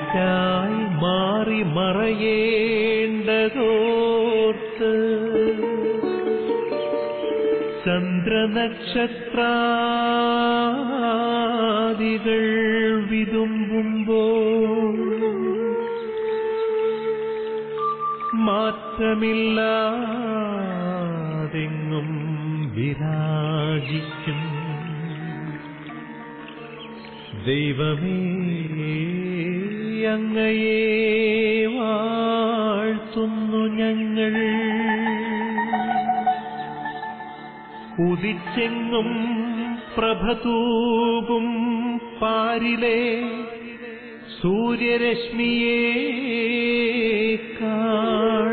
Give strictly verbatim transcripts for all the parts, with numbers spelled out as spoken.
എനിക്കായി മാറി മറയേണ്ടതോർത്ത് ചന്ദ്രനക്ഷത്രാദികൾ വിതുമ്പുമ്പോൾ മാറ്റമില്ലാതെങ്ങും വിരാജിക്കും ദൈവമേ, അങ്ങയെ വാഴ്ത്തുന്നു ഞങ്ങൾ. ഉദിച്ചെങ്ങും പ്രഭതൂകും പാരിലെ സൂര്യരശ്മിയേക്കാൾ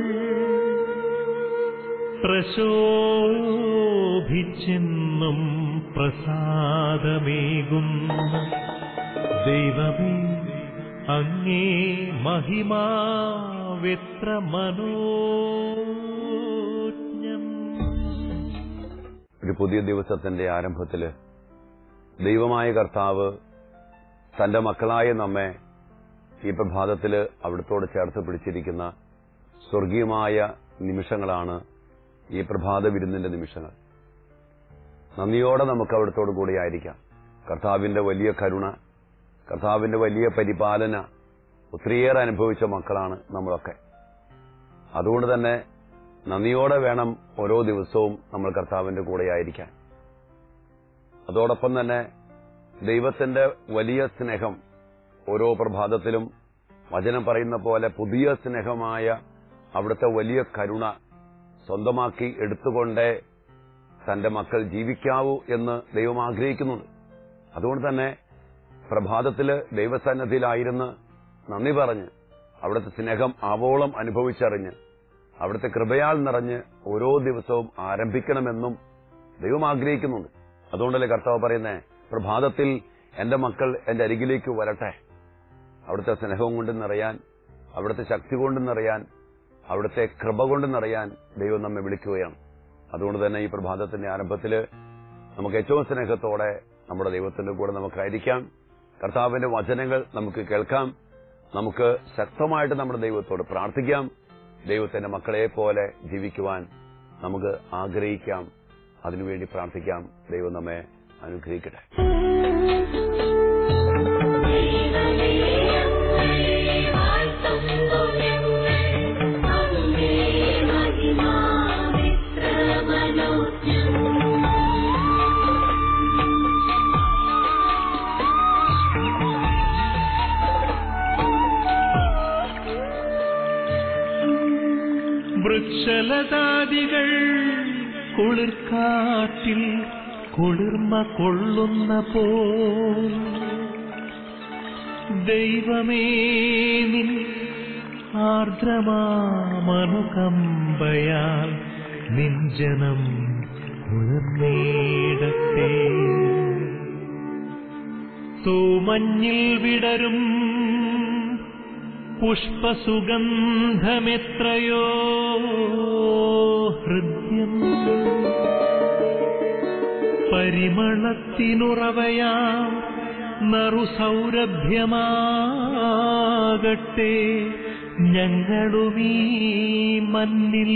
പ്രശോഭിച്ചെന്നും പ്രസാദമേകുന്ന ദൈവമേ, അങ്ങേ മഹിമാവെത്ര മനോജ്ഞം. ഒരു പുതിയ ദിവസത്തിന്റെ ആരംഭത്തില് ദൈവമായ കർത്താവ് തന്റെ മക്കളായ നമ്മെ ഈ പ്രഭാതത്തില് അവിടത്തോട് ചേർത്ത് പിടിച്ചിരിക്കുന്ന സ്വർഗീയമായ നിമിഷങ്ങളാണ് ഈ പ്രഭാത വിരുന്നിന്റെ നിമിഷങ്ങൾ. നന്ദിയോടെ നമുക്ക് അവിടത്തോടു കൂടിയായിരിക്കാം. കർത്താവിന്റെ വലിയ കരുണ, കർത്താവിന്റെ വലിയ പരിപാലന ഒത്തിരിയേറെ അനുഭവിച്ച മക്കളാണ് നമ്മളൊക്കെ. അതുകൊണ്ട് തന്നെ നന്ദിയോടെ വേണം ഓരോ ദിവസവും നമ്മൾ കർത്താവിന്റെ കൂടെയായിരിക്കാൻ. അതോടൊപ്പം തന്നെ ദൈവത്തിന്റെ വലിയ സ്നേഹം ഓരോ പ്രഭാതത്തിലും വചനം പറയുന്ന പോലെ പുതിയ സ്നേഹമായ അവിടുത്തെ വലിയ കരുണ സ്വന്തമാക്കി എടുത്തുകൊണ്ടേ തന്റെ മക്കൾ ജീവിക്കാവൂ എന്ന് ദൈവം ആഗ്രഹിക്കുന്നുണ്ട്. അതുകൊണ്ട് തന്നെ പ്രഭാതത്തില് ദൈവസന്നിധിയിലായിരുന്ന് നന്ദി പറഞ്ഞ് അവിടുത്തെ സ്നേഹം ആവോളം അനുഭവിച്ചറിഞ്ഞ് അവിടുത്തെ കൃപയാൽ നിറഞ്ഞ് ഓരോ ദിവസവും ആരംഭിക്കണമെന്നും ദൈവം ആഗ്രഹിക്കുന്നുണ്ട്. അതുകൊണ്ടല്ലേ കർത്താവ് പറയുന്നേ, പ്രഭാതത്തിൽ എന്റെ മക്കൾ എന്റെ അരികിലേക്ക് വരട്ടെ. അവിടുത്തെ സ്നേഹം കൊണ്ട് നിറയാൻ, അവിടുത്തെ ശക്തി കൊണ്ട് നിറയാൻ, അവിടുത്തെ കൃപ കൊണ്ട് നിറയാൻ ദൈവം നമ്മെ വിളിക്കുകയാണ്. അതുകൊണ്ട് തന്നെ ഈ പ്രഭാതത്തിന്റെ ആരംഭത്തില് നമുക്ക് ഏറ്റവും സ്നേഹത്തോടെ നമ്മുടെ ദൈവത്തിന്റെ കൂടെ നമുക്കായിരിക്കാം. കർത്താവിന്റെ വചനങ്ങൾ നമുക്ക് കേൾക്കാം. നമുക്ക് ശക്തമായിട്ട് നമ്മുടെ ദൈവത്തോട് പ്രാർത്ഥിക്കാം. ദൈവത്തിന്റെ മക്കളെ പോലെ ജീവിക്കുവാൻ നമുക്ക് ആഗ്രഹിക്കാം. അതിനുവേണ്ടി പ്രാർത്ഥിക്കാം. ദൈവം നമ്മെ അനുഗ്രഹിക്കട്ടെ. വൃക്ഷലതാദികൾ കുളിർക്കാറ്റിൽ കുളിർമ കൊള്ളുന്ന പോൽ ദൈവമേ, നിൻ ആർദ്രമാമനുകമ്പയാൽ നിൻ ജനം കുളിർന്നേടട്ടെ. തൂമഞ്ഞിൽ വിടരും പുഷ്പസുഗന്ധമെത്രയോ ഹൃദ്യം, പരിമളത്തിനുറവയാം നറുസൗരഭ്യമാകട്ടെ ഞങ്ങളുമീ മണ്ണിൽ.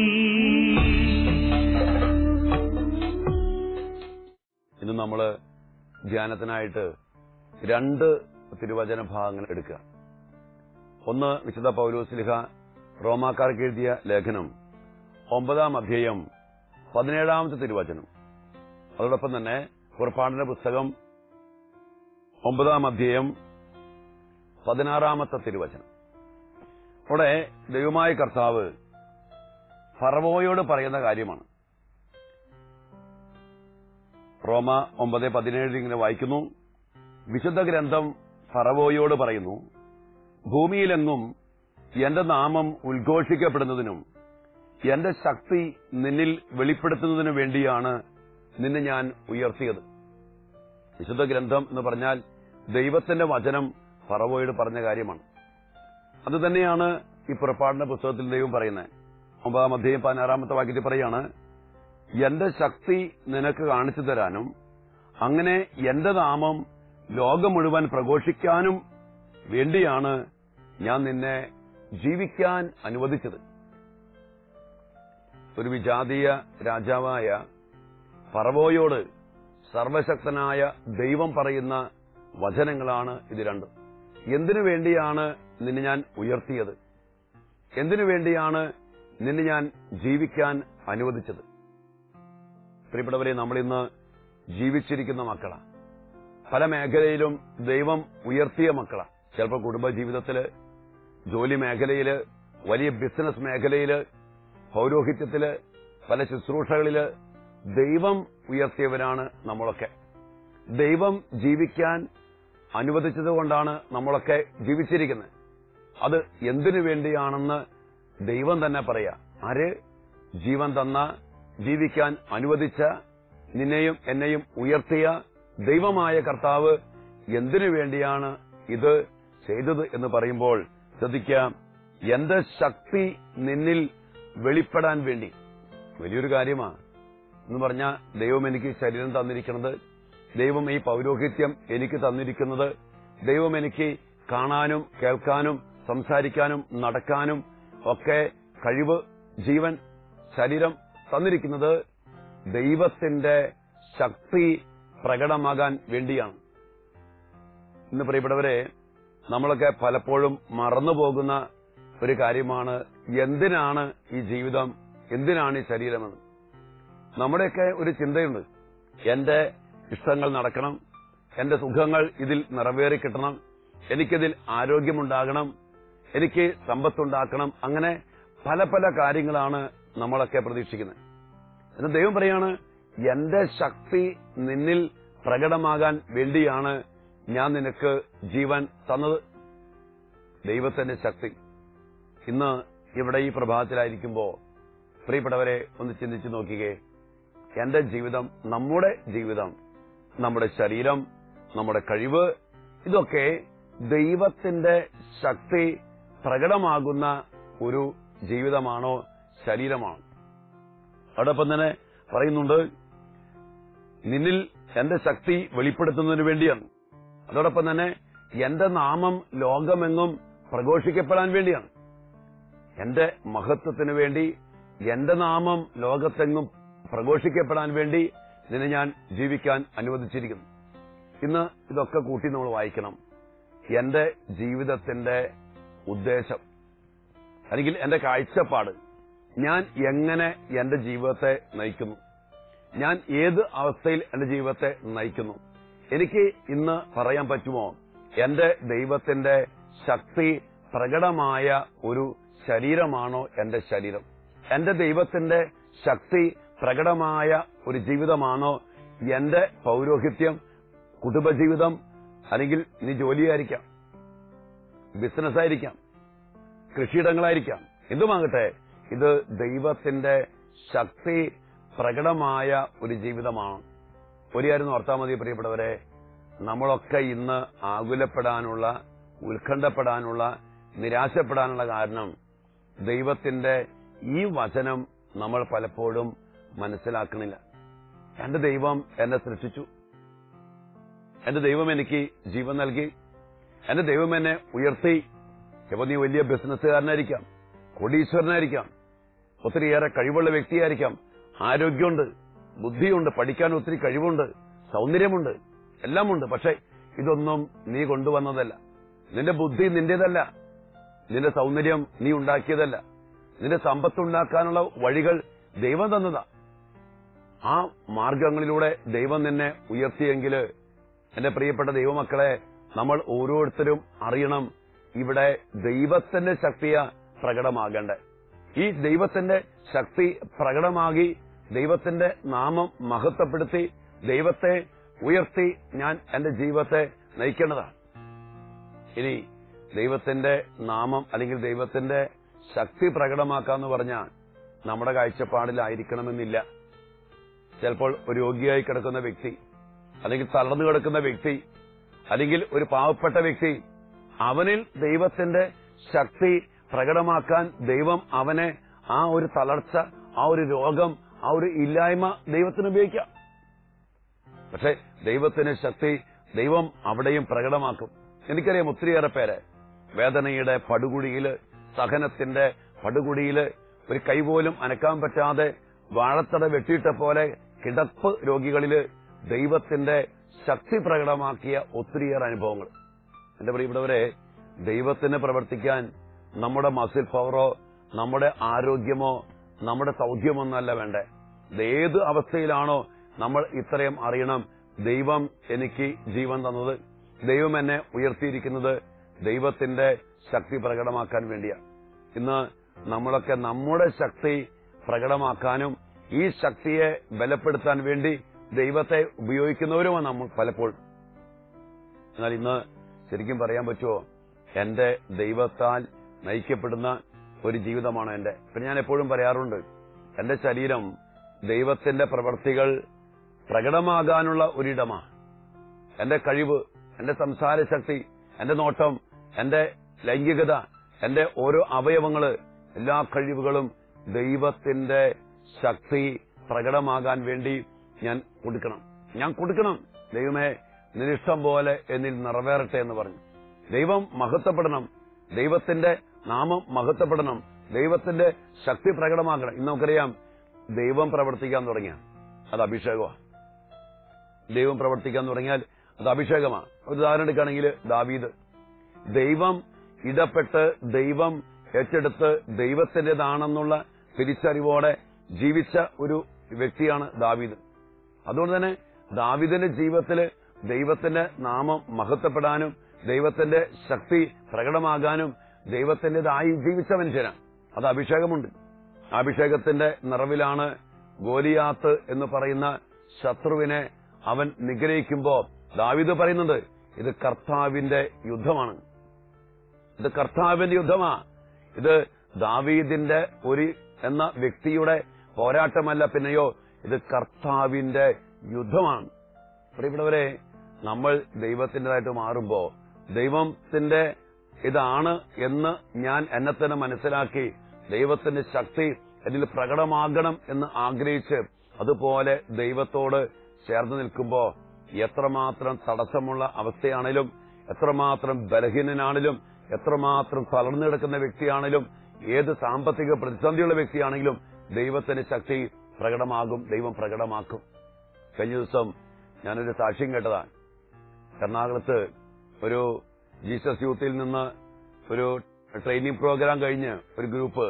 ഇന്ന് നമ്മള് ധ്യാനത്തിനായിട്ട് രണ്ട് തിരുവചന ഭാഗങ്ങൾ എടുക്കുക. ഒന്ന്, വിശുദ്ധ പൗലോസ്ലീഹ റോമാക്കാർക്ക് എഴുതിയ ലേഖനം ഒമ്പതാം അധ്യായം പതിനേഴാമത്തെ തിരുവചനം. അതോടൊപ്പം തന്നെ പുറപ്പാടിന്റെ പുസ്തകം ഒമ്പതാം അധ്യായം പതിനാറാമത്തെ തിരുവചനം. അവിടെ ദൈവമായ കർത്താവ് ഫറവോയോട് പറയുന്ന കാര്യമാണ്. റോമ ഒമ്പത് പതിനേഴിൽ ഇങ്ങനെ വായിക്കുന്നു, വിശുദ്ധ ഗ്രന്ഥം ഫറവോയോട് പറയുന്നു, ഭൂമിയിലെങ്ങും എന്റെ നാമം ഉദ്ഘോഷിക്കപ്പെടുന്നതിനും എന്റെ ശക്തി നിന്നിൽ വെളിപ്പെടുത്തുന്നതിനു വേണ്ടിയാണ് നിന്നെ ഞാൻ ഉയർത്തിയത്. വിശുദ്ധ ഗ്രന്ഥം എന്ന് പറഞ്ഞാൽ ദൈവത്തിന്റെ വചനം ഫറവോയോട് പറഞ്ഞ കാര്യമാണ്. അത് തന്നെയാണ് ഈ പുറപ്പാടിന്റെ പുസ്തകത്തിൽ ദൈവം പറയുന്നത്. ഒമ്പതാം അധ്യായം പതിനാറാമത്തെ വാക്യത്തിൽ പറയാണ്, എന്റെ ശക്തി നിനക്ക് കാണിച്ചു തരാനും അങ്ങനെ എന്റെ നാമം ലോകം മുഴുവൻ പ്രഘോഷിക്കാനും വേണ്ടിയാണ് ഞാൻ നിന്നെ ജീവിക്കാൻ അനുവദിച്ചത്. ഒരു വിജാതീയ രാജാവായ ഫറവോയോട് സർവശക്തനായ ദൈവം പറയുന്ന വചനങ്ങളാണ് ഇത് രണ്ടും. എന്തിനു വേണ്ടിയാണ് നിന്നെ ഞാൻ ഉയർത്തിയത്? എന്തിനു വേണ്ടിയാണ് നിന്നെ ഞാൻ ജീവിക്കാൻ അനുവദിച്ചത്? പ്രിയപ്പെട്ടവരെ, നമ്മളിന്ന് ജീവിച്ചിരിക്കുന്ന മക്കളാണ്. പല മേഖലയിലും ദൈവം ഉയർത്തിയ മക്കളാണ്. ചിലപ്പോൾ കുടുംബജീവിതത്തില്, ജോലി മേഖലയില്, വലിയ ബിസിനസ് മേഖലയില്, പൗരോഹിത്യത്തില്, പല ശുശ്രൂഷകളില് ദൈവം ഉയർത്തിയവരാണ് നമ്മളൊക്കെ. ദൈവം ജീവിക്കാൻ അനുവദിച്ചതുകൊണ്ടാണ് നമ്മളൊക്കെ ജീവിച്ചിരിക്കുന്നത്. അത് എന്തിനു വേണ്ടിയാണെന്ന് ദൈവം തന്നെ പറയാ. ആര്? ജീവൻ തന്ന, ജീവിക്കാൻ അനുവദിച്ച, നിന്നെയും എന്നെയും ഉയർത്തിയ ദൈവമായ കർത്താവ് എന്തിനു വേണ്ടിയാണ് ഇത് ചെയ്തത് എന്ന് പറയുമ്പോൾ ശ്രദ്ധിക്കാം. എന്റെ ശക്തി നിന്നിൽ വെളിപ്പെടാൻ വേണ്ടി. വലിയൊരു കാര്യമാണ് എന്ന് പറഞ്ഞാൽ, ദൈവം എനിക്ക് ശരീരം തന്നിരിക്കുന്നത്, ദൈവം ഈ പൗരോഹിത്യം എനിക്ക് തന്നിരിക്കുന്നത്, ദൈവം എനിക്ക് കാണാനും കേൾക്കാനും സംസാരിക്കാനും നടക്കാനും ഒക്കെ കഴിവ്, ജീവൻ, ശരീരം തന്നിരിക്കുന്നത് ദൈവത്തിന്റെ ശക്തി പ്രകടമാകാൻ വേണ്ടിയാണ്. ഇന്ന് പ്രിയപ്പെട്ടവരെ, നമ്മളൊക്കെ പലപ്പോഴും മറന്നുപോകുന്ന ഒരു കാര്യമാണ് എന്തിനാണ് ഈ ജീവിതം, എന്തിനാണ് ഈ ശരീരമെന്ന്. നമ്മുടെയൊക്കെ ഒരു ചിന്തയുണ്ട്. എന്റെ ഇഷ്ടങ്ങൾ നടക്കണം, എന്റെ സുഖങ്ങൾ ഇതിൽ നിറവേറി കിട്ടണം, എനിക്കിതിൽ ആരോഗ്യമുണ്ടാകണം, എനിക്ക് സമ്പത്തുണ്ടാക്കണം. അങ്ങനെ പല പല കാര്യങ്ങളാണ് നമ്മളൊക്കെ പ്രതീക്ഷിക്കുന്നത്. എന്ന് ദൈവം പറയാണ്, എന്റെ ശക്തി നിന്നിൽ പ്രകടമാകാൻ വേണ്ടിയാണ് ഞാൻ നിനക്ക് ജീവൻ തന്നത്. ദൈവത്തിന്റെ ശക്തി. ഇന്ന് ഇവിടെ ഈ പ്രഭാതത്തിലായിരിക്കുമ്പോ പ്രിയപ്പെട്ടവരെ ഒന്ന് ചിന്തിച്ചു നോക്കിക്കേ. എന്റെ ജീവിതം, നമ്മുടെ ജീവിതം, നമ്മുടെ ശരീരം, നമ്മുടെ കഴിവ്, ഇതൊക്കെ ദൈവത്തിന്റെ ശക്തി പ്രകടമാകുന്ന ഒരു ജീവിതമാണോ, ശരീരമാണോ? അതോടൊപ്പം തന്നെ പറയുന്നുണ്ട്, നിന്നിൽ എന്റെ ശക്തി വെളിപ്പെടുത്തുന്നതിന് വേണ്ടിയാണ്. അതോടൊപ്പം തന്നെ എന്റെ നാമം ലോകമെങ്ങും പ്രഘോഷിക്കപ്പെടാൻ വേണ്ടിയാണ്. എന്റെ മഹത്വത്തിനു വേണ്ടി, എന്റെ നാമം ലോകത്തെങ്ങും പ്രഘോഷിക്കപ്പെടാൻ വേണ്ടി നിന്നെ ഞാൻ ജീവിക്കാൻ അനുവദിച്ചിരിക്കുന്നു. ഇന്ന് ഇതൊക്കെ കൂട്ടി നമ്മൾ വായിക്കണം. എന്റെ ജീവിതത്തിന്റെ ഉദ്ദേശം അല്ലെങ്കിൽ എന്റെ കാഴ്ചപ്പാട്, ഞാൻ എങ്ങനെ എന്റെ ജീവിതത്തെ നയിക്കുന്നു, ഞാൻ ഏത് അവസ്ഥയിൽ എന്റെ ജീവിതത്തെ നയിക്കുന്നു. എനിക്ക് ഇന്ന് പറയാൻ പറ്റുമോ, എന്റെ ദൈവത്തിന്റെ ശക്തി പ്രകടമായ ഒരു ശരീരമാണോ എന്റെ ശരീരം? എന്റെ ദൈവത്തിന്റെ ശക്തി പ്രകടമായ ഒരു ജീവിതമാണോ എന്റെ പൗരോഹിത്യം, കുടുംബജീവിതം, അല്ലെങ്കിൽ നീ ജോലിയായിരിക്കാം, ബിസിനസ്സായിരിക്കാം, കൃഷിയിടങ്ങളായിരിക്കാം, എന്തുമാകട്ടെ, ഇത് ദൈവത്തിന്റെ ശക്തി പ്രകടമായ ഒരു ജീവിതമാണ്. ഒരു കാര്യം ഓർത്താൽ മതി പ്രിയപ്പെട്ടവരെ, നമ്മളൊക്കെ ഇന്ന് ആകുലപ്പെടാനുള്ള, ഉത്കണ്ഠപ്പെടാനുള്ള, നിരാശപ്പെടാനുള്ള കാരണം ദൈവത്തിന്റെ ഈ വചനം നമ്മൾ പലപ്പോഴും മനസ്സിലാക്കണില്ല. എന്റെ ദൈവം എന്നെ സൃഷ്ടിച്ചു, എന്റെ ദൈവം എനിക്ക് ജീവൻ നൽകി, എന്റെ ദൈവം എന്നെ ഉയർത്തി. ഇപ്പൊ നീ വലിയ ബിസിനസ്സുകാരനായിരിക്കാം, കോടീശ്വരനായിരിക്കാം, ഒത്തിരിയേറെ കഴിവുള്ള വ്യക്തിയായിരിക്കാം, ആരോഗ്യമുണ്ട്, ബുദ്ധിയുണ്ട്, പഠിക്കാൻ ഒത്തിരി കഴിവുണ്ട്, സൗന്ദര്യമുണ്ട്, എല്ലാമുണ്ട്. പക്ഷെ ഇതൊന്നും നീ കൊണ്ടുവന്നതല്ല. നിന്റെ ബുദ്ധി നിന്റേതല്ല, നിന്റെ സൗന്ദര്യം നീ ഉണ്ടാക്കിയതല്ല, നിന്റെ സമ്പത്തുണ്ടാക്കാനുള്ള വഴികൾ ദൈവം തന്നതാ. ആ മാർഗങ്ങളിലൂടെ ദൈവം നിന്നെ ഉയർത്തിയെങ്കിൽ എന്റെ പ്രിയപ്പെട്ട ദൈവമക്കളെ, നമ്മൾ ഓരോരുത്തരും അറിയണം, ഇവിടെ ദൈവത്തിന്റെ ശക്തിയാ പ്രകടമാകേണ്ടേ. ഈ ദൈവത്തിന്റെ ശക്തി പ്രകടമാകി ദൈവത്തിന്റെ നാമം മഹത്വപ്പെടുത്തി ദൈവത്തെ ഉയർത്തി ഞാൻ എന്റെ ജീവിതത്തെ നയിക്കേണ്ടതാണ്. ഇനി ദൈവത്തിന്റെ നാമം അല്ലെങ്കിൽ ദൈവത്തിന്റെ ശക്തി പ്രകടമാക്കാന്ന് പറഞ്ഞാൽ നമ്മുടെ കാഴ്ചപ്പാടിലായിരിക്കണമെന്നില്ല. ചിലപ്പോൾ ഒരു രോഗിയായി കിടക്കുന്ന വ്യക്തി, അല്ലെങ്കിൽ തളർന്നു കിടക്കുന്ന വ്യക്തി, അല്ലെങ്കിൽ ഒരു പാവപ്പെട്ട വ്യക്തി, അവനിൽ ദൈവത്തിന്റെ ശക്തി പ്രകടമാക്കാൻ ദൈവം അവനെ ആ ഒരു തളർച്ച, ആ ഒരു രോഗം, ആ ഒരു ഇല്ലായ്മ ദൈവത്തിന് ഉപയോഗിക്കാം. പക്ഷെ ദൈവത്തിന് ശക്തി ദൈവം അവിടെയും പ്രകടമാക്കും. എനിക്കറിയാം ഒത്തിരിയേറെ പേര് വേദനയുടെ പടുകുഴിയില്, സഹനത്തിന്റെ പടുകുഴിയില് ഒരു കൈപോലും അനക്കാൻ പറ്റാതെ വാഴത്തട വെട്ടിയിട്ട പോലെ കിടപ്പ് രോഗികളില് ദൈവത്തിന്റെ ശക്തി പ്രകടമാക്കിയ ഒത്തിരിയേറെ അനുഭവങ്ങൾ. എന്റെ പ്രിയപ്പെട്ടവരെ, ദൈവത്തിന് പ്രവർത്തിക്കാൻ നമ്മുടെ മസിൽ പവറോ നമ്മുടെ ആരോഗ്യമോ നമ്മുടെ സൗഖ്യമൊന്നല്ല വേണ്ടേ. ഏത് അവസ്ഥയിലാണോ നമ്മൾ ഇത്രയും അറിയണം, ദൈവം എനിക്ക് ജീവൻ തന്നത്, ദൈവം എന്നെ ഉയർത്തിയിരിക്കുന്നത് ദൈവത്തിന്റെ ശക്തി പ്രകടമാക്കാൻ വേണ്ടിയാണ്. ഇന്ന് നമ്മളൊക്കെ നമ്മുടെ ശക്തി പ്രകടമാക്കാനും ഈ ശക്തിയെ ബലപ്പെടുത്താൻ വേണ്ടി ദൈവത്തെ ഉപയോഗിക്കുന്നവരുമാണ് നമ്മൾ പലപ്പോഴും. എന്നാൽ ഇന്ന് ശരിക്കും പറയാൻ പറ്റുമോ, എന്റെ ദൈവത്താൽ നയിക്കപ്പെടുന്ന ഒരു ജീവിതമാണ് എന്റെ. പിന്നെ ഞാൻ എപ്പോഴും പറയാറുണ്ട്, എന്റെ ശരീരം ദൈവത്തിന്റെ പ്രവൃത്തികൾ പ്രകടമാകാനുള്ള ഒരിടമാണ്. എന്റെ കഴിവ്, എന്റെ സംസാര ശക്തി, എന്റെ നോട്ടം, എന്റെ ലൈംഗികത, എന്റെ ഓരോ അവയവങ്ങള്, എല്ലാ കഴിവുകളും ദൈവത്തിന്റെ ശക്തി പ്രകടമാകാൻ വേണ്ടി ഞാൻ കൊടുക്കണം. ഞാൻ കൊടുക്കണം. ദൈവമേ, നിന്നിഷ്ടം പോലെ എന്നിൽ നിറവേറട്ടെ എന്ന് പറഞ്ഞു. ദൈവം മഹത്വപ്പെടണം, ദൈവത്തിന്റെ നാമം മഹത്വപ്പെടണം, ദൈവത്തിന്റെ ശക്തി പ്രകടമാക്കണം. ഇന്ന് നമുക്കറിയാം, ദൈവം പ്രവർത്തിക്കാൻ തുടങ്ങിയാൽ അത് അഭിഷേകമാണ്. ദൈവം പ്രവർത്തിക്കാൻ തുടങ്ങിയാൽ അത് അഭിഷേകമാണ്. ഒരു ഉദാഹരണം എടുക്കുകയാണെങ്കിൽ ദാവീദ്, ദൈവം ഇടപെട്ട് ദൈവം ഏറ്റെടുത്ത് ദൈവത്തിന്റേതാണെന്നുള്ള തിരിച്ചറിവോടെ ജീവിച്ച ഒരു വ്യക്തിയാണ് ദാവീദ്. അതുകൊണ്ട് തന്നെ ദാവീദിന്റെ ജീവിതത്തിൽ ദൈവത്തിന്റെ നാമം മഹത്വപ്പെടാനും ദൈവത്തിന്റെ ശക്തി പ്രകടമാകാനും ദൈവത്തിന്റേതായി ജീവിച്ച മനുഷ്യനാണ്. അത് അഭിഷേകമുണ്ട്. അഭിഷേകത്തിന്റെ നിറവിലാണ് ഗോലിയാത്ത് എന്ന് പറയുന്ന ശത്രുവിനെ അവൻ നിഗ്രഹിക്കുമ്പോ ദാവീദ് പറയുന്നുണ്ട്, ഇത് കർത്താവിന്റെ യുദ്ധമാണ്, ഇത് കർത്താവിന്റെ യുദ്ധമാ, ഇത് ദാവീദിന്റെ ഒരു എന്ന വ്യക്തിയുടെ പോരാട്ടമല്ല, പിന്നെയോ ഇത് കർത്താവിന്റെ യുദ്ധമാണ്. പ്രിയപ്പെട്ടവരെ, നമ്മൾ ദൈവത്തിൻ്റെതായിട്ട് മാറുമ്പോ ദൈവത്തിന്റെ ഇതാണ് എന്ന് ഞാൻ എന്നെ തന്നെ മനസ്സിലാക്കി ദൈവത്തിന്റെ ശക്തി എന്നിൽ പ്രകടമാകണം എന്ന് ആഗ്രഹിച്ച് അതുപോലെ ദൈവത്തോട് ചേർന്ന് നിൽക്കുമ്പോ എത്രമാത്രം തടസ്സമുള്ള അവസ്ഥയാണെങ്കിലും, എത്രമാത്രം ബലഹീനനാണെങ്കിലും, എത്രമാത്രം തളർന്നു കിടക്കുന്ന വ്യക്തിയാണെങ്കിലും, ഏത് സാമ്പത്തിക പ്രതിസന്ധിയുള്ള വ്യക്തിയാണെങ്കിലും ദൈവത്തിന്റെ ശക്തി പ്രകടമാകും, ദൈവം പ്രകടമാക്കും. കഴിഞ്ഞ ദിവസം ഞാനൊരു സാക്ഷ്യം കേട്ടതാണ്. എറണാകുളത്ത് ഒരു ജീസസ് യൂത്തിൽ നിന്ന് ഒരു ട്രെയിനിങ് പ്രോഗ്രാം കഴിഞ്ഞ് ഒരു ഗ്രൂപ്പ്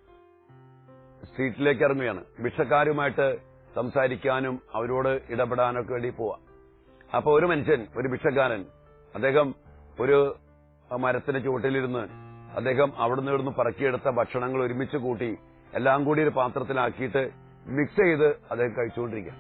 സ്ട്രീറ്റിലേക്ക് ഇറങ്ങുകയാണ്. ഭിക്ഷക്കാരുമായിട്ട് സംസാരിക്കാനും അവരോട് ഇടപെടാനൊക്കെ വേണ്ടി പോവാ. അപ്പൊ ഒരു മനുഷ്യൻ, ഒരു ഭിക്ഷക്കാരൻ, അദ്ദേഹം ഒരു മരത്തിന്റെ ചുവട്ടിലിരുന്ന് അദ്ദേഹം അവിടുന്ന് ഇവിടുന്ന് പറക്കിയെടുത്ത ഭക്ഷണങ്ങൾ ഒരുമിച്ച് കൂട്ടി എല്ലാം കൂടി ഒരു പാത്രത്തിലാക്കിയിട്ട് മിക്സ് ചെയ്ത് അദ്ദേഹം കഴിച്ചുകൊണ്ടിരിക്കുക.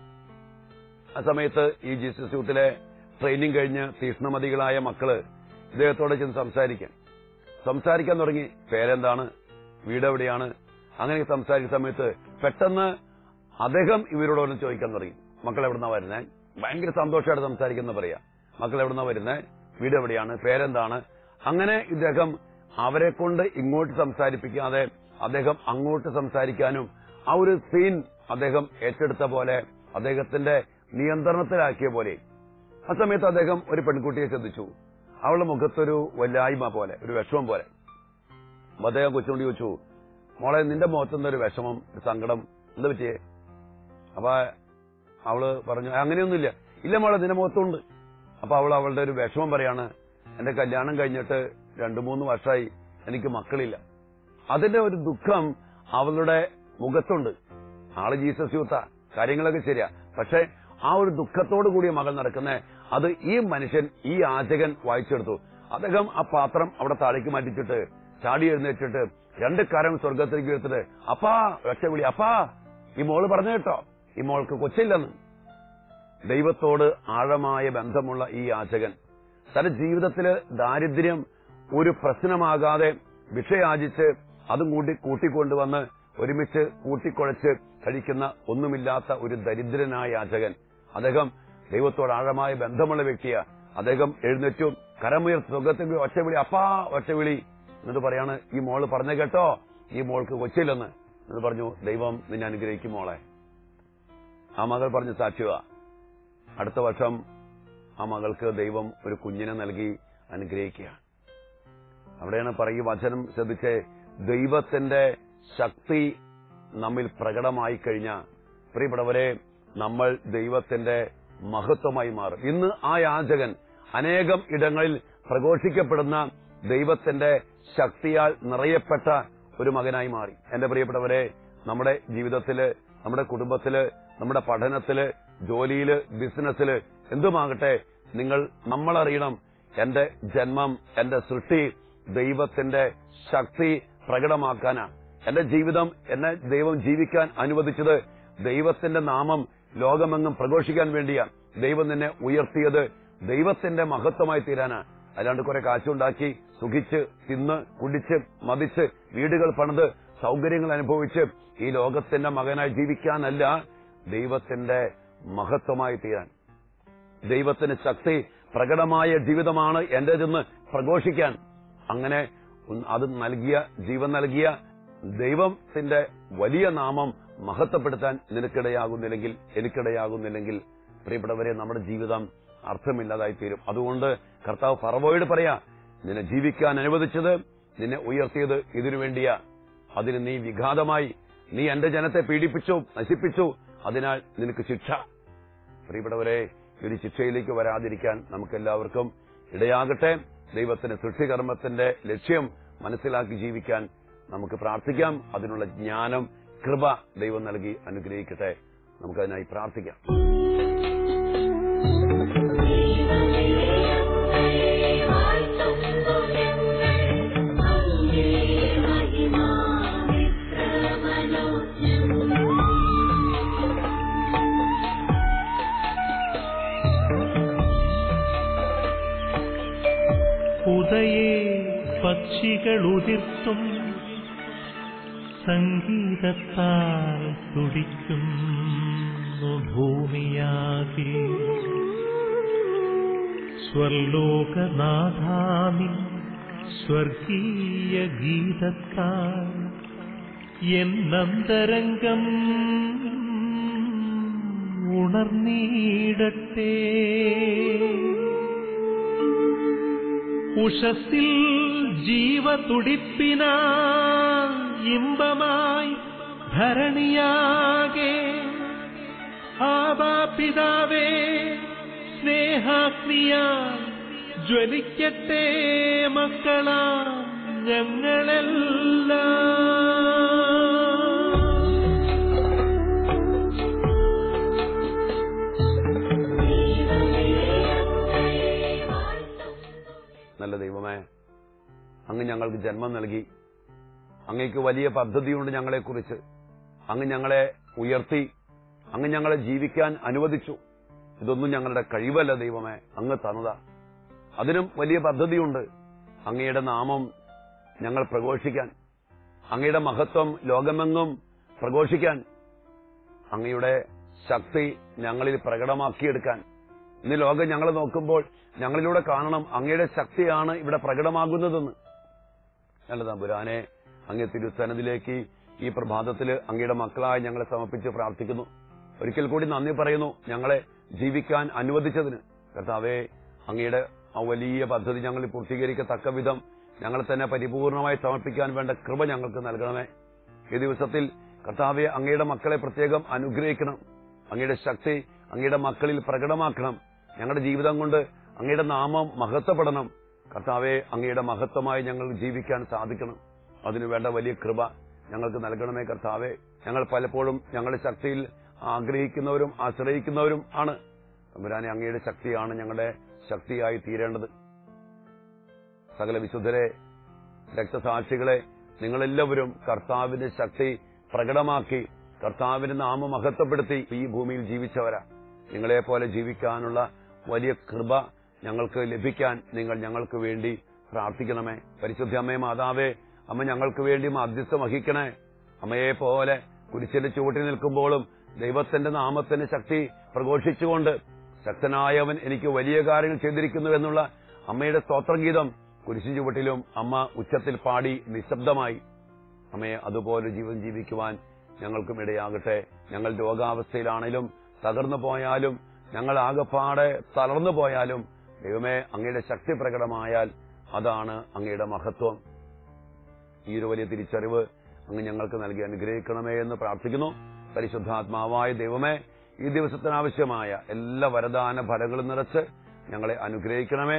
ആ സമയത്ത് ഈ ജീസസ് യൂത്തിലെ ട്രെയിനിങ് കഴിഞ്ഞ് തീഷ്ണമതികളായ മക്കള് ഇദ്ദേഹത്തോട് ചെന്ന് സംസാരിക്കാൻ സംസാരിക്കാൻ തുടങ്ങി. പേരെന്താണ്, വീടെവിടെയാണ്, അങ്ങനെ സംസാരിക്കുന്ന സമയത്ത് പെട്ടെന്ന് അദ്ദേഹം ഇവരോടൊന്ന് ചോദിക്കാൻ തുടങ്ങി, മക്കൾ എവിടുന്നാ വരുന്നേ? ഭയങ്കര സന്തോഷമായിട്ട് സംസാരിക്കുന്ന പറയാ, മക്കൾ എവിടുന്നാ വരുന്നേ, വീട് എവിടെയാണ്, പേരെന്താണ്? അങ്ങനെ ഇദ്ദേഹം അവരെ കൊണ്ട് ഇങ്ങോട്ട് സംസാരിപ്പിക്കാതെ അദ്ദേഹം അങ്ങോട്ട് സംസാരിക്കാനും ആ ഒരു സീൻ അദ്ദേഹം ഏറ്റെടുത്ത പോലെ, അദ്ദേഹത്തിന്റെ നിയന്ത്രണത്തിലാക്കിയ പോലെ. ആ സമയത്ത് അദ്ദേഹം ഒരു പെൺകുട്ടിയെ ശ്രദ്ധിച്ചു. അവളുടെ മുഖത്തൊരു വല്ലായ്മ പോലെ, ഒരു വിഷമം പോലെ. അദ്ദേഹം കൊച്ചുകൊണ്ട് ചോദിച്ചു, മോളെ, നിന്റെ മുഖത്തുനിന്ന് ഒരു വിഷമം, ഒരു സങ്കടം, എന്താ പറ്റിയേ? അപ്പൊ അവള് പറഞ്ഞു, അങ്ങനെയൊന്നുമില്ല. ഇല്ല മോളെ, നിന്റെ മുഖത്തുണ്ട്. അപ്പൊ അവൾ അവളുടെ ഒരു വിഷമം പറയാണ്, എന്റെ കല്യാണം കഴിഞ്ഞിട്ട് രണ്ടു മൂന്ന് വർഷമായി, എനിക്ക് മക്കളില്ല. അതിന്റെ ഒരു ദുഃഖം അവളുടെ മുഖത്തുണ്ട്. ആള് ജീസസ് യൂത്താ, കാര്യങ്ങളൊക്കെ ശരിയാ. പക്ഷെ ആ ഒരു ദുഃഖത്തോടു കൂടിയ മകൾ നടക്കുന്നേ, അത് ഈ മനുഷ്യൻ, ഈ യാചകൻ വായിച്ചെടുത്തു. അദ്ദേഹം ആ പാത്രം അവിടെ താഴേക്ക് മാറ്റിച്ചിട്ട് ചാടി എഴുന്നേറ്റിട്ട് രണ്ട് കരം സ്വർഗത്തിലേക്ക് എടുത്തിട്ട്, അപ്പാ ഒറ്റ വിളി, അപ്പാ ഈ മോള് പറഞ്ഞു കേട്ടോ, ഈ മോൾക്ക് കൊച്ചില്ലെന്ന്. ദൈവത്തോട് ആഴമായ ബന്ധമുള്ള ഈ യാചകൻ തന്റെ ജീവിതത്തില് ദാരിദ്ര്യം ഒരു പ്രശ്നമാകാതെ ഭിക്ഷയാചിച്ച് അതും കൂടി കൂട്ടിക്കൊണ്ടുവന്ന് ഒരുമിച്ച് കൂട്ടിക്കുഴച്ച് കഴിക്കുന്ന ഒന്നുമില്ലാത്ത ഒരു ദരിദ്രനായ യാചകൻ. അദ്ദേഹം ദൈവത്തോട് ആഴമായ ബന്ധമുള്ള വ്യക്തിയാ. അദ്ദേഹം എഴുന്നേറ്റു, കരമുയർത്തി സ്വർഗത്തിൽ ഒറ്റവിളി, അപ്പാ ഒറ്റവിളി എന്നിട്ട് പറയാണ്, ഈ മോള് പറഞ്ഞു കേട്ടോ, ഈ മോൾക്ക് കൊച്ചില്ലെന്ന്. എന്ന് പറഞ്ഞു, ദൈവം നിന്നെ അനുഗ്രഹിക്കും മോളെ. ആ മകൾ പറഞ്ഞു സാക്ഷിക. അടുത്ത വർഷം ആ മകൾക്ക് ദൈവം ഒരു കുഞ്ഞിനെ നൽകി. അനുഗ്രഹിക്കുകയാണ്. അവിടെയാണ് പറയുക, വചനം ശ്രദ്ധിച്ചേ, ദൈവത്തിന്റെ ശക്തി നമ്മിൽ പ്രകടമായി കഴിഞ്ഞാൽ പ്രിയപ്പെട്ടവരെ നമ്മൾ ദൈവത്തിന്റെ മഹത്വമായി മാറും. ഇന്ന് ആ യാചകൻ അനേകം ഇടങ്ങളിൽ പ്രഘോഷിക്കപ്പെടുന്ന ദൈവത്തിന്റെ ശക്തിയാൽ നിറയപ്പെട്ട ഒരു മകനായി മാറി. എന്റെ പ്രിയപ്പെട്ടവരെ, നമ്മുടെ ജീവിതത്തില്, നമ്മുടെ കുടുംബത്തില്, നമ്മുടെ പഠനത്തില്, ജോലിയില്, ബിസിനസ്സില് എന്തുമാകട്ടെ, നിങ്ങൾ നമ്മളറിയണം, എന്റെ ജന്മം, എന്റെ സൃഷ്ടി ദൈവത്തിന്റെ ശക്തി പ്രകടമാക്കാനാണ്. എന്റെ ജീവിതം എന്നെ ദൈവം ജീവിക്കാൻ അനുവദിച്ചത് ദൈവത്തിന്റെ നാമം ലോകമെങ്ങും പ്രഘോഷിക്കാൻ വേണ്ടിയാണ്. ദൈവം നിന്നെ ഉയർത്തിയത് ദൈവത്തിന്റെ മഹത്വമായി തീരാനാണ്. അല്ലാണ്ട് കുറെ കാശുണ്ടാക്കി സുഖിച്ച് തിന്ന് കുടിച്ച് മതിച്ച് വീടുകൾ പണിത് സൗകര്യങ്ങൾ അനുഭവിച്ച് ഈ ലോകത്തിന്റെ മകനായി ജീവിക്കാനല്ല, ദൈവത്തിന്റെ മഹത്വമായി തീരാൻ, ദൈവത്തിന്റെ ശക്തി പ്രകടമായ ജീവിതമാണ് എന്റേതെന്ന് പ്രഘോഷിക്കാൻ. അങ്ങനെ അത് നൽകിയ, ജീവൻ നൽകിയ ദൈവത്തിന്റെ വലിയ നാമം മഹത്വപ്പെടുത്താൻ നിനക്കിടയാകുന്നില്ലെങ്കിൽ, എനിക്കിടയാകുന്നില്ലെങ്കിൽ പ്രിയപ്പെട്ടവരെ, നമ്മുടെ ജീവിതം അർത്ഥമില്ലാതായി തീരും. അതുകൊണ്ട് കർത്താവ് ഫറവോയോട് പറയാ, നിന്നെ ജീവിക്കാൻ അനുവദിച്ചത്, നിന്നെ ഉയർത്തിയത് ഇതിനു വേണ്ടിയാ. അതിന് നീ വിഘാതമായി, നീ എന്റെ ജനത്തെ പീഡിപ്പിച്ചു, നശിപ്പിച്ചു, അതിനാൽ നിനക്ക് ശിക്ഷ. പ്രിയപ്പെട്ടവരെ, ഒരു ശിക്ഷയിലേക്ക് വരാതിരിക്കാൻ നമുക്കെല്ലാവർക്കും ഇടയാകട്ടെ. ദൈവത്തിന്റെ സൃഷ്ടികർമ്മത്തിന്റെ ലക്ഷ്യം മനസ്സിലാക്കി ജീവിക്കാൻ നമുക്ക് പ്രാർത്ഥിക്കാം. അതിനുള്ള ജ്ഞാനം, കൃപ ദൈവം നൽകി അനുഗ്രഹിക്കട്ടെ. നമുക്കതിനായി പ്രാർത്ഥിക്കാം. ഉദയേ പക്ഷികളുതിർത്തും സംഗീതത്താൽ തുടിക്കുന്നു ഭൂമിയാകെ. സ്വർലോകനാഥാമി സ്വർഗീയ ഗീതത്താൽ എന്നന്തരംഗം ഉണർന്നീടട്ടെ. ഉഷസ്സിൽ ജീവതുടിപ്പിന ഇമ്പമായി ധരണിയാകെ. ആവാ പിതാവേ, സ്നേഹാഗ്നിയാൽ ജ്വലിക്കട്ടെ മക്കളാ ഞങ്ങളെല്ലാം. നല്ല ദൈവമേ, അങ്ങ് ഞങ്ങൾക്ക് ജന്മം നൽകി, അങ്ങേക്ക് വലിയ പദ്ധതിയുണ്ട് ഞങ്ങളെക്കുറിച്ച്. അങ്ങ് ഞങ്ങളെ ഉയർത്തി, അങ്ങ് ഞങ്ങളെ ജീവിക്കാൻ അനുവദിച്ചു. ഇതൊന്നും ഞങ്ങളുടെ കഴിവല്ല ദൈവമേ, അങ്ങ് തന്നതാ. അതിനും വലിയ പദ്ധതിയുണ്ട്. അങ്ങയുടെ നാമം ഞങ്ങൾ പ്രഘോഷിക്കാൻ, അങ്ങയുടെ മഹത്വം ലോകമെങ്ങും പ്രഘോഷിക്കാൻ, അങ്ങയുടെ ശക്തി ഞങ്ങളിൽ പ്രകടമാക്കിയെടുക്കാൻ. ഇന്ന് ലോകം ഞങ്ങൾ നോക്കുമ്പോൾ ഞങ്ങളിലൂടെ കാണണം അങ്ങയുടെ ശക്തിയാണ് ഇവിടെ പ്രകടമാകുന്നതെന്ന്. നല്ല തമ്പുരാനെ, അങ്ങേ തിരുസന്നിധിയിലേക്ക് ഈ പ്രഭാതത്തില് അങ്ങയുടെ മക്കളായി ഞങ്ങളെ സമർപ്പിച്ച് പ്രാർത്ഥിക്കുന്നു. ഒരിക്കൽ കൂടി നന്ദി പറയുന്നു ഞങ്ങളെ ജീവിക്കാൻ അനുവദിച്ചതിന്. കർത്താവേ, അങ്ങയുടെ ആ വലിയ പദ്ധതി ഞങ്ങൾ പൂർത്തീകരിക്കത്തക്ക വിധം ഞങ്ങളെ തന്നെ പരിപൂർണമായി സമർപ്പിക്കാൻ വേണ്ട കൃപ ഞങ്ങൾക്ക് നൽകണമേ. ഈ ദിവസത്തിൽ കർത്താവെ, അങ്ങയുടെ മക്കളെ പ്രത്യേകം അനുഗ്രഹിക്കണം. അങ്ങയുടെ ശക്തി അങ്ങയുടെ മക്കളിൽ പ്രകടമാക്കണം. ഞങ്ങളുടെ ജീവിതം കൊണ്ട് അങ്ങയുടെ നാമം മഹത്വപ്പെടണം. കർത്താവെ, അങ്ങയുടെ മഹത്വമായി ഞങ്ങൾ ജീവിക്കാൻ സാധിക്കണം. അതിനുവേണ്ട വലിയ കൃപ ഞങ്ങൾക്ക് നൽകണമേ കർത്താവെ. ഞങ്ങൾ പലപ്പോഴും ഞങ്ങളുടെ ശക്തിയിൽ ആഗ്രഹിക്കുന്നവരും ആശ്രയിക്കുന്നവരും ആണ്. തമ്പുരാനെ, അങ്ങയുടെ ശക്തിയാണ് ഞങ്ങളുടെ ശക്തിയായി തീരേണ്ടത്. സകല വിശുദ്ധരെ, രക്തസാക്ഷികളെ, നിങ്ങളെല്ലാവരും കർത്താവിന്റെ ശക്തി പ്രകടമാക്കി കർത്താവിന്റെ നാമം മഹത്വപ്പെടുത്തി ഈ ഭൂമിയിൽ ജീവിച്ചവരാ. നിങ്ങളെപ്പോലെ ജീവിക്കാനുള്ള വലിയ കൃപ ഞങ്ങൾക്ക് ലഭിക്കാൻ നിങ്ങൾ ഞങ്ങൾക്ക് വേണ്ടി പ്രാർത്ഥിക്കണമേ. പരിശുദ്ധ അമ്മേ മാതാവേ, അമ്മ ഞങ്ങൾക്ക് വേണ്ടി മധ്യസ്ഥം വഹിക്കണേ. അമ്മയെ പോലെ കുരിശിന്റെ ചുവട്ടിൽ നിൽക്കുമ്പോഴും ദൈവത്തിന്റെ നാമത്തിന് ശക്തി പ്രഘോഷിച്ചുകൊണ്ട് ശക്തനായവൻ എനിക്ക് വലിയ കാര്യങ്ങൾ ചെയ്തിരിക്കുന്നു എന്നുള്ള അമ്മയുടെ സ്തോത്രഗീതം കുരിശിൻ ചുവട്ടിലും അമ്മ ഉച്ചത്തിൽ പാടി നിശബ്ദമായി. അമ്മയെ അതുപോലെ ജീവൻ ജീവിക്കുവാൻ ഞങ്ങൾക്കും ഇടയാകട്ടെ. ഞങ്ങൾ രോഗാവസ്ഥയിലാണെങ്കിലും തകർന്നു പോയാലും ഞങ്ങൾ ആകെപ്പാടെ തളർന്നു പോയാലും ദൈവമേ, അങ്ങയുടെ ശക്തി പ്രകടമായാൽ അതാണ് അങ്ങയുടെ മഹത്വം. ഈ ഒരു വലിയ തിരിച്ചറിവ് അങ്ങ് ഞങ്ങൾക്ക് നൽകി അനുഗ്രഹിക്കണമേ എന്ന് പ്രാർത്ഥിക്കുന്നു. പരിശുദ്ധാത്മാവായ ദൈവമേ, ഈ ദിവസത്തിനാവശ്യമായ എല്ലാ വരദാന ഫലങ്ങളും നിറച്ച് ഞങ്ങളെ അനുഗ്രഹിക്കണമേ.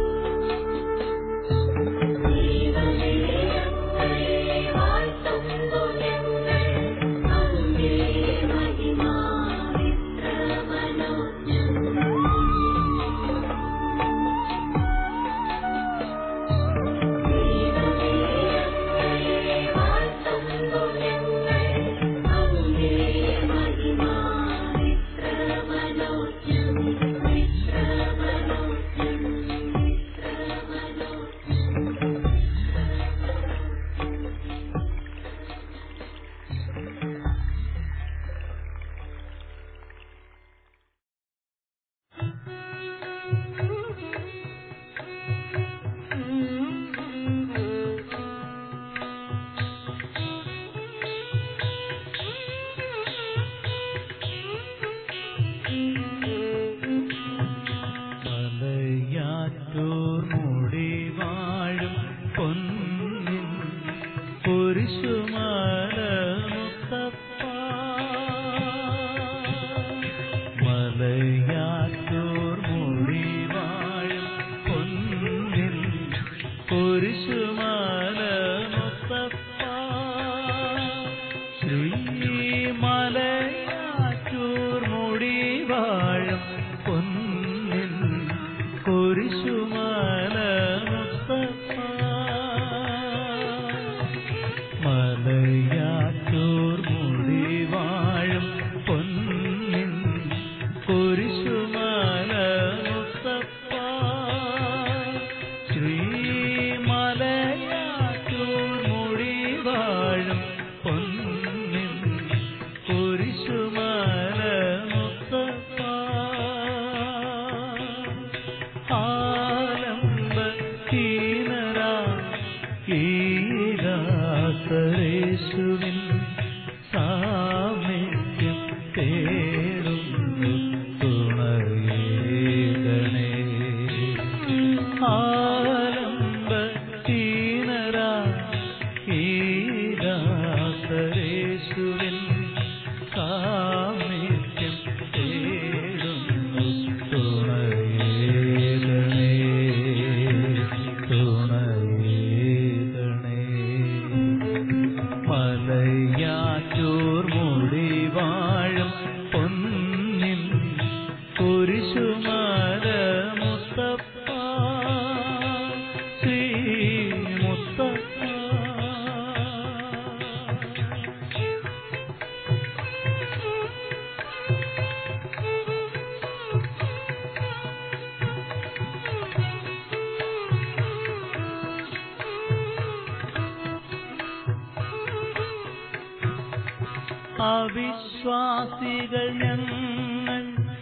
അവിശ്വാസികൾ ഞങ്ങൾ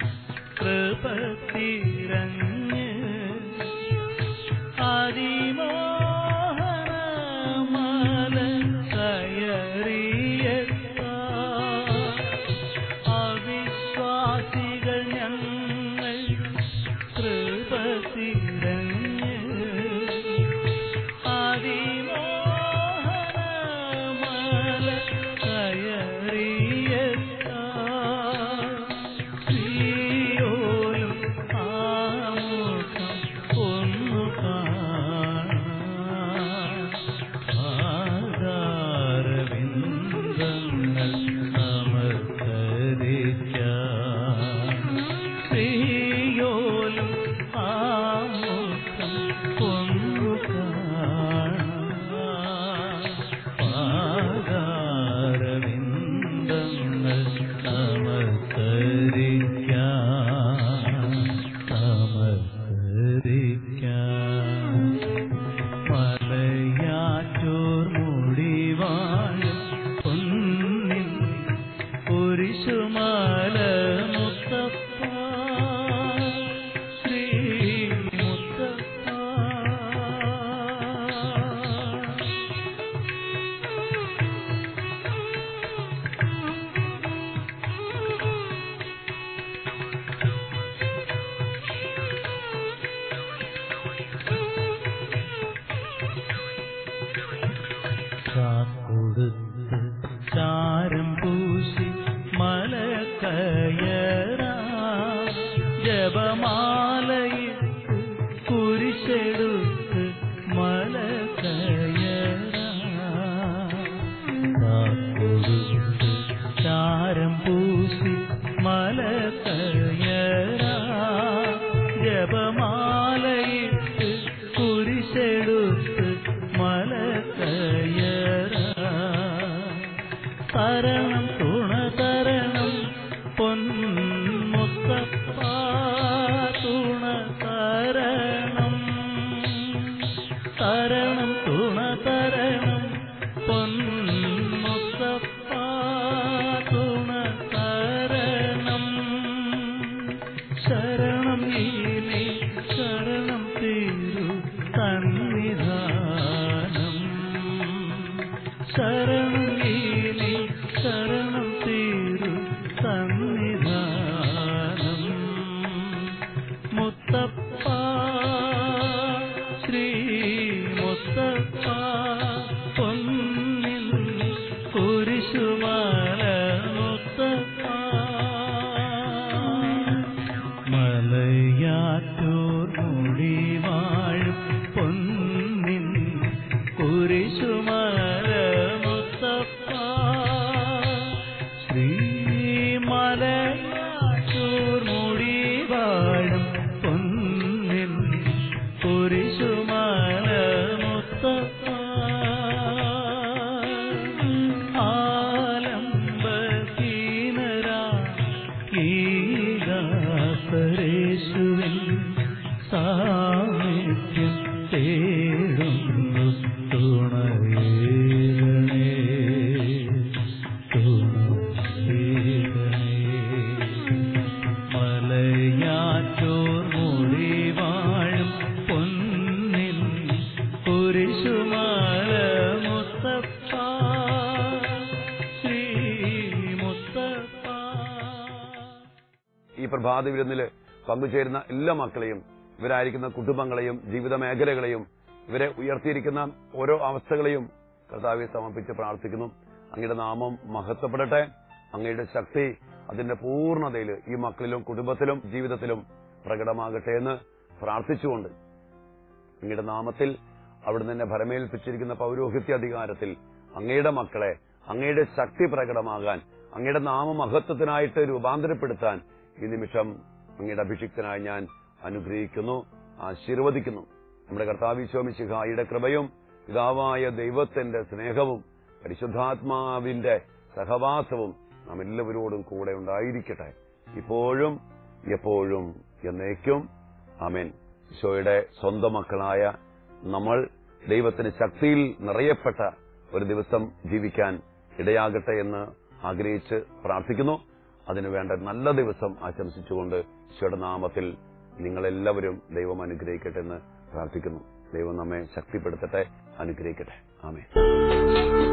കൃപത്തിരഞ്ഞ് അതിമോഹനമല കയറിയെത്ത അവിശ്വാസികൾ ഞങ്ങൾ കൃപത്തിരഞ്ഞ് അതിമോഹനമല കയറിയെത്ത ശ്രീയോലും ആമുഖം ഒന്നു കാണാൻ ആധാരബിന്ദങ്ങൾ നമസ്കരിക്കാൻ ശ്രീയോലും ആമുഖം ഒന്നു കാണാൻ ആധാരബിന്ദങ്ങൾ നമസ്കരിക്കാൻ നമസ്കരിക്കാൻ മലയാറ്റൂർ മുടിവാഴും പൊന്നിൻ കുരിശുമാല മുത്തപ്പ ശ്രീ മുത്തപ്പ കയറാ ജപമാലയിട്ട് കുരിശെടുത്ത് മല കയറാ കൊടുത്ത് ചാരം പൂശി മല കയറാ ജപമാലയിട്ട് കുരിശെടുത്ത് മല കയറാ തരണം തുണ തരണം പൊന്മുത്തപ്പ തുണ തരണം തരണം തുണ തരണം പൊന്മുത്തപ്പ തുണ തരണം ശരണം നീ ശരണം തീരു സന്നിധാനം ശരണം നീ ശരണം തീരു സന്നിധാനം മുത്തപ്പ ശ്രീ മുത്തപ്പ പൊന്നിൻ കുരിശുമല മുത്തപ്പ മലയാറ്റൂർ മുടി വാഴും പൊന്നിൻ കുരിശുമല മുത്തപ്പ ശ്രീമലയാറ്റൂർ മുടി വാഴും പൊന്നിൻ കുരിശുമല മുത്തപ്പ ആലംബഹീനരാ ഈ ദാസരേശുവിൻ സാമീപ്യം തേടുന്നു തുണയേകണേ തുണയേകണേ മലയാറ്റൂർ മുടി വാഴും പൊന്നിൻ കുരിശുമല മുത്തപ്പ ശ്രീ മുത്തപ്പ. ഈ പ്രഭാത വിരുന്നില് പങ്കുചേരുന്ന എല്ലാ മക്കളെയും, ഇവരായിരിക്കുന്ന കുടുംബങ്ങളെയും ജീവിത മേഖലകളെയും, ഇവരെ ഉയർത്തിയിരിക്കുന്ന ഓരോ അവസ്ഥകളെയും കർത്താവെ സമർപ്പിച്ച് പ്രാർത്ഥിക്കുന്നു. അങ്ങയുടെ നാമം മഹത്വപ്പെടട്ടെ. അങ്ങയുടെ ശക്തി അതിന്റെ പൂർണ്ണതയിൽ ഈ മക്കളിലും കുടുംബത്തിലും ജീവിതത്തിലും പ്രകടമാകട്ടെ എന്ന് പ്രാർത്ഥിച്ചുകൊണ്ട് അങ്ങയുടെ നാമത്തിൽ അവിടുന്ന് തന്നെ ഭരമേൽപ്പിച്ചിരിക്കുന്ന പൗരോഹിത്യ അധികാരത്തിൽ അങ്ങയുടെ മക്കളെ അങ്ങയുടെ ശക്തി പ്രകടമാകാൻ, അങ്ങയുടെ നാമമഹത്വത്തിനായിട്ട് രൂപാന്തരപ്പെടുത്താൻ ഈ നിമിഷം അങ്ങയുടെ അഭിഷിക്തനായി ഞാൻ അനുഗ്രഹിക്കുന്നു, ആശീർവദിക്കുന്നു. നമ്മുടെ കർത്താവ് ഈശോ മിശിഹായുടെ കൃപയും പിതാവായ ദൈവത്തിന്റെ സ്നേഹവും പരിശുദ്ധാത്മാവിന്റെ സഹവാസവും നാം എല്ലാവരോടും കൂടെ ഉണ്ടായിരിക്കട്ടെ, ഇപ്പോഴും എപ്പോഴും എന്നേക്കും. ആമേൻ. ഈശോയുടെ സ്വന്തം മക്കളായ നമ്മൾ ദൈവത്തിന് ശക്തിയിൽ നിറയപ്പെട്ട ഒരു ദിവസം ജീവിക്കാൻ ഇടയാകട്ടെ എന്ന് ആഗ്രഹിച്ച് പ്രാർത്ഥിക്കുന്നു. അതിനുവേണ്ട നല്ല ദിവസം ആശംസിച്ചുകൊണ്ട് ഈശോയുടെ നാമത്തിൽ നിങ്ങളെല്ലാവരും ദൈവം അനുഗ്രഹിക്കട്ടെ എന്ന് പ്രാർത്ഥിക്കുന്നു. ദൈവം നമ്മെ ശക്തിപ്പെടുത്തട്ടെ, അനുഗ്രഹിക്കട്ടെ. ആമേൻ.